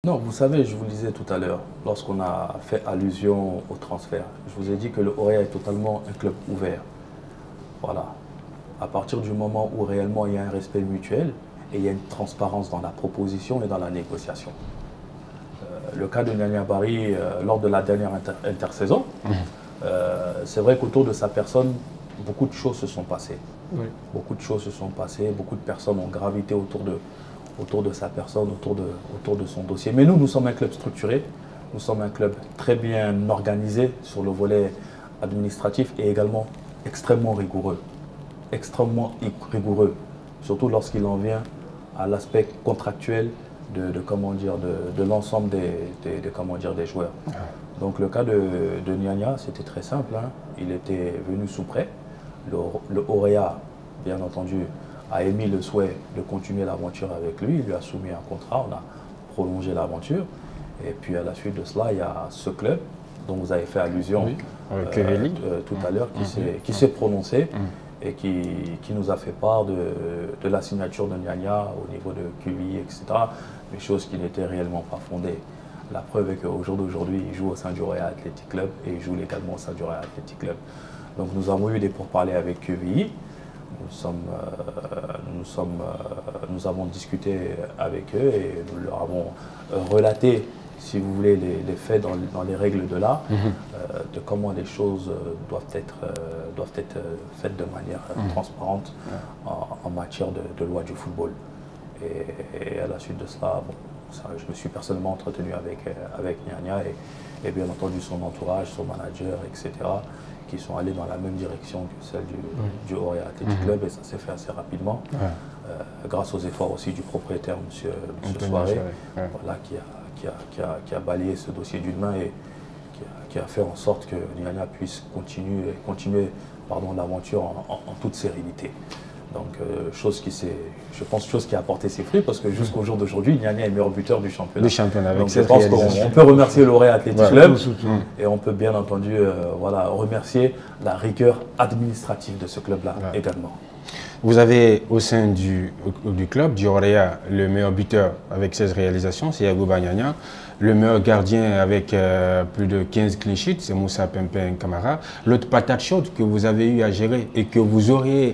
Non, vous savez, je vous le disais tout à l'heure, lorsqu'on a fait allusion au transfert, je vous ai dit que le Orea est totalement un club ouvert. Voilà. À partir du moment où réellement il y a un respect mutuel et il y a une transparence dans la proposition et dans la négociation. Le cas de Nyanya Barry, lors de la dernière intersaison, c'est vrai qu'autour de sa personne, beaucoup de choses se sont passées. Oui. Beaucoup de choses se sont passées, beaucoup de personnes ont gravité autour de sa personne, autour de son dossier. Mais nous sommes un club structuré, nous sommes un club très bien organisé sur le volet administratif et également extrêmement rigoureux. Extrêmement rigoureux, surtout lorsqu'il en vient à l'aspect contractuel de l'ensemble des joueurs. Donc le cas de Nyanya, c'était très simple, hein. Il était venu sous prêt. Le Orea, bien entendu, a émis le souhait de continuer l'aventure avec lui. Il lui a soumis un contrat, on a prolongé l'aventure. Et puis à la suite de cela, il y a ce club dont vous avez fait allusion tout à l'heure, qui s'est prononcé et qui nous a fait part de la signature de Nyanya au niveau de QI, etc. Des choses qui n'étaient réellement pas fondées. La preuve est qu'au jour d'aujourd'hui, il joue au sein du Royal Athletic Club et il joue légalement au sein du Royal Athletic Club. Donc nous avons eu des pourparlers avec QVI. Nous avons discuté avec eux et nous leur avons relaté, si vous voulez, les faits dans les règles de l'art, de comment les choses doivent être faites de manière transparente en matière de loi du football. Et à la suite de cela, bon, je me suis personnellement entretenu avec Nyanya et bien entendu son entourage, son manager, etc., qui sont allés dans la même direction que celle du Orea Athletic Club, et ça s'est fait assez rapidement, grâce aux efforts aussi du propriétaire, M. Soiré, voilà, qui a balayé ce dossier d'une main et qui a fait en sorte que Nyanya puisse continuer l'aventure en toute sérénité. Donc, chose qui a apporté ses fruits, parce que jusqu'au jour d'aujourd'hui, Nyanya est meilleur buteur du championnat. Donc, je pense qu'on peut remercier l'Orea Athletic Club et on peut bien entendu remercier la rigueur administrative de ce club-là également. Vous avez au sein du club, du Orea, le meilleur buteur avec 16 réalisations, c'est Yagouba Nyanya. Le meilleur gardien avec plus de 15 clean sheets, c'est Moussa Pimpin Kamara. L'autre patate chaude que vous avez eu à gérer et que vous aurez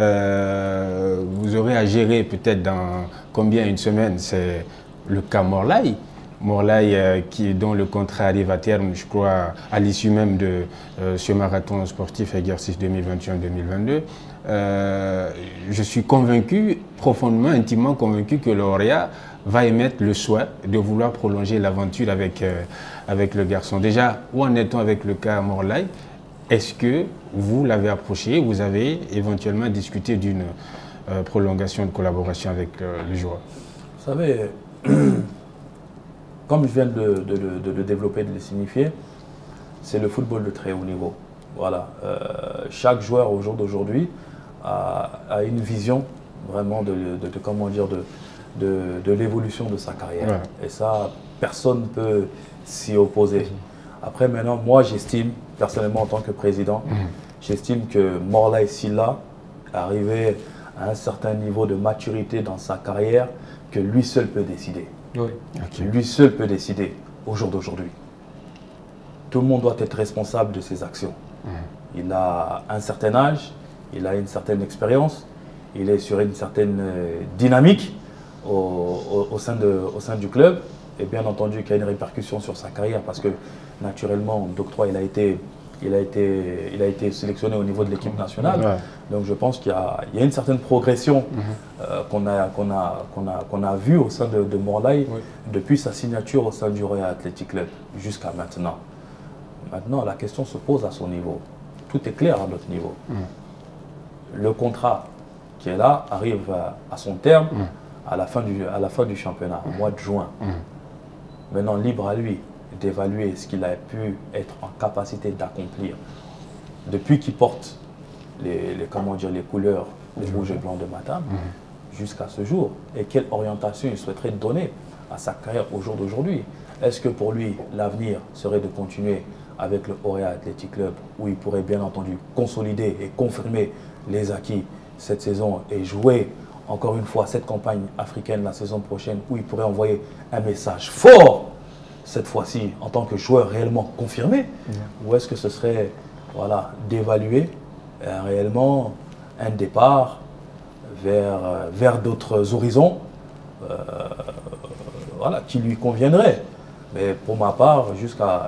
à gérer peut-être dans combien, une semaine, c'est le cas Morlaï. Morlaï dont le contrat arrive à terme, je crois, à l'issue même de ce marathon sportif exercice 2021-2022. Je suis convaincu, profondément, intimement convaincu que l'Orea va émettre le souhait de vouloir prolonger l'aventure avec le garçon. Déjà, où en est-on avec le cas Morlaï? Est-ce que vous l'avez approché, vous avez éventuellement discuté d'une prolongation de collaboration avec le joueur? Vous savez, comme je viens de le développer, de le signifier, c'est le football de très haut niveau. Voilà. Chaque joueur au jour d'aujourd'hui a une vision vraiment de l'évolution de sa carrière. Ouais. Et ça, personne ne peut s'y opposer. Après, maintenant, moi, j'estime, personnellement, en tant que président, j'estime que Morlaï Sylla est arrivé à un certain niveau de maturité dans sa carrière que lui seul peut décider. Oui. Okay. Lui seul peut décider au jour d'aujourd'hui. Tout le monde doit être responsable de ses actions. Il a un certain âge, il a une certaine expérience, il est sur une certaine dynamique au sein du club, et bien entendu qu'il y a une répercussion sur sa carrière parce que naturellement, d'octroi, il a été sélectionné au niveau de l'équipe nationale. Ouais. Donc je pense qu'il y a une certaine progression qu'on a vue au sein de Morlaï depuis sa signature au sein du Royal Athletic Club jusqu'à maintenant. Maintenant, la question se pose à son niveau. Tout est clair à notre niveau. Le contrat qui est là arrive à son terme à la fin du championnat, au mois de juin. Maintenant, libre à lui d'évaluer ce qu'il a pu être en capacité d'accomplir depuis qu'il porte les couleurs rouge et blanc de Matam jusqu'à ce jour, et quelle orientation il souhaiterait donner à sa carrière au jour d'aujourd'hui. Est-ce que pour lui, l'avenir serait de continuer avec le Orea Athletic Club, où il pourrait bien entendu consolider et confirmer les acquis cette saison et jouer encore une fois, cette campagne africaine la saison prochaine où il pourrait envoyer un message fort, cette fois-ci, en tant que joueur réellement confirmé, ou est-ce que ce serait voilà, d'évaluer réellement un départ vers d'autres horizons voilà, qui lui conviendraient. Mais pour ma part, jusqu'à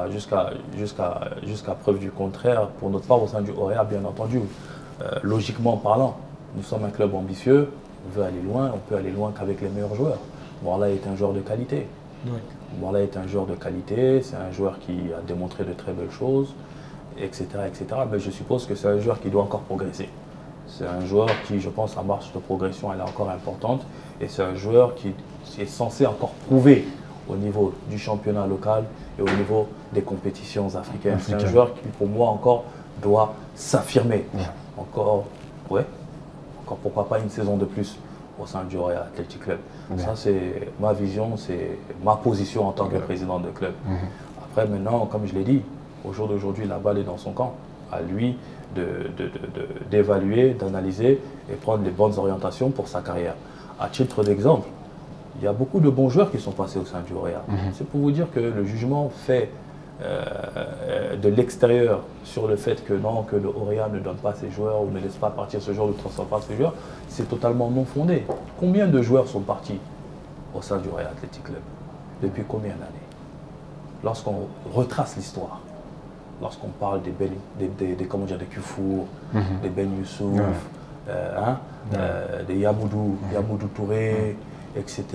preuve du contraire, pour notre part au sein du Orea, bien entendu, logiquement parlant, nous sommes un club ambitieux, on veut aller loin, on peut aller loin qu'avec les meilleurs joueurs. Morlaï est un joueur de qualité. Oui. Morlaï est un joueur de qualité, c'est un joueur qui a démontré de très belles choses, etc. etc. Mais je suppose que c'est un joueur qui doit encore progresser. C'est un joueur qui, je pense, sa marche de progression, elle est encore importante. Et c'est un joueur qui est censé encore prouver au niveau du championnat local et au niveau des compétitions africaines. C'est un joueur qui, pour moi, encore doit s'affirmer. Encore, ouais, encore pourquoi pas une saison de plus au sein du Orea Athletic Club. Ça, c'est ma vision, c'est ma position en tant que président de club. Après, maintenant, comme je l'ai dit, au jour d'aujourd'hui, la balle est dans son camp. À lui d'évaluer, d'analyser et prendre les bonnes orientations pour sa carrière. À titre d'exemple, il y a beaucoup de bons joueurs qui sont passés au sein du Orea. C'est pour vous dire que le jugement fait de l'extérieur sur le fait que non, que le Orea ne donne pas ses joueurs ou ne laisse pas partir ce joueur ou ne transfère pas ses joueurs, c'est totalement non fondé. Combien de joueurs sont partis au sein du Orea Athletic Club? Depuis combien d'années? Lorsqu'on retrace l'histoire, lorsqu'on parle des Kufour, des Ben Youssouf, des Yamoudou Touré, etc.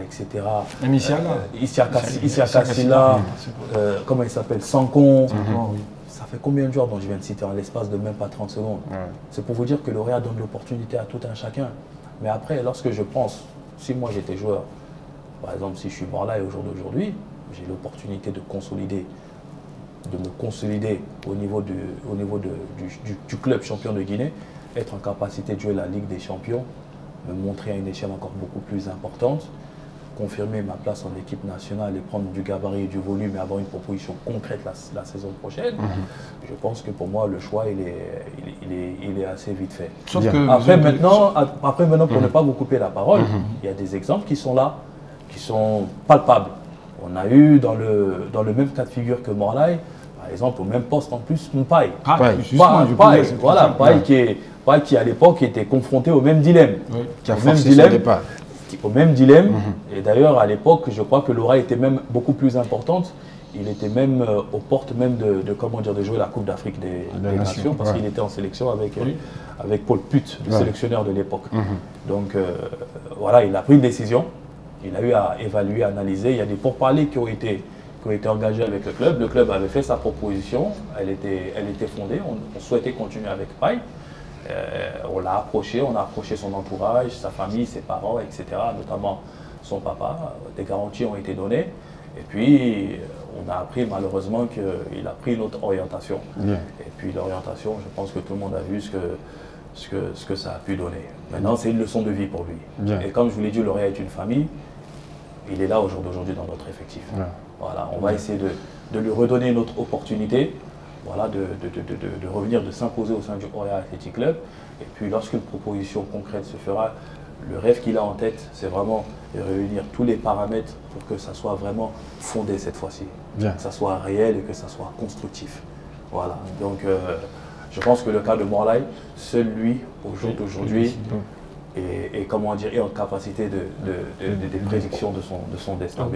Issa Kassila, comment il s'appelle, Sankon. Ça fait combien de joueurs dont je viens de citer en l'espace de même pas 30 secondes? C'est pour vous dire que l'Orea donne l'opportunité à tout un chacun. Mais après, lorsque je pense, si moi j'étais joueur, par exemple si je suis Morlaï au jour d'aujourd'hui, j'ai l'opportunité de me consolider au niveau du club champion de Guinée, être en capacité de jouer la Ligue des Champions, me montrer à une échelle encore beaucoup plus importante, confirmer ma place en équipe nationale et prendre du gabarit et du volume et avoir une proposition concrète la saison prochaine, je pense que pour moi le choix il est assez vite fait. Après maintenant, pour ne pas vous couper la parole, il y a des exemples qui sont là, qui sont palpables. On a eu dans le même cas de figure que Morlaï, par exemple, au même poste en plus, Mpaï. Mpaï qui à l'époque était confronté au même dilemme. Qui a forcé son départ. Au même dilemme. Et d'ailleurs, à l'époque, je crois que l'aura était même beaucoup plus importante. Il était même aux portes même de jouer la Coupe d'Afrique des Nations, parce qu'il était en sélection avec Paul Put, le sélectionneur de l'époque. Donc voilà, il a pris une décision. Il a eu à évaluer, analyser. Il y a des pourparlers qui ont été engagés avec le club. Le club avait fait sa proposition. Elle était fondée. On souhaitait continuer avec Paille. On l'a approché. On a approché son entourage, sa famille, ses parents, etc. Notamment son papa. Des garanties ont été données. Et puis, on a appris malheureusement qu'il a pris une autre orientation. Et puis, l'orientation, je pense que tout le monde a vu ce que ça a pu donner. Maintenant, c'est une leçon de vie pour lui. Et comme je vous l'ai dit, L'Oréal est une famille. Il est là au jour d'aujourd'hui dans notre effectif. Voilà, on va essayer de lui redonner une autre opportunité, voilà, de revenir, de s'imposer au sein du Orea Athletic Club. Et puis lorsqu'une proposition concrète se fera, le rêve qu'il a en tête, c'est vraiment de réunir tous les paramètres pour que ça soit vraiment fondé cette fois-ci. Que ça soit réel et que ça soit constructif. Voilà, donc je pense que le cas de Morlaï, seul lui, au jour d'aujourd'hui, et comment dire, est en capacité des prédictions de son destin.